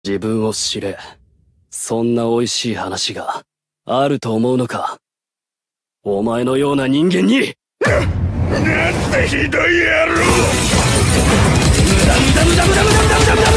自分を知れ。そんな美味しい話があると思うのか。お前のような人間に。なんてひどい野郎。無駄無駄無駄無駄無駄無駄無駄無駄無駄。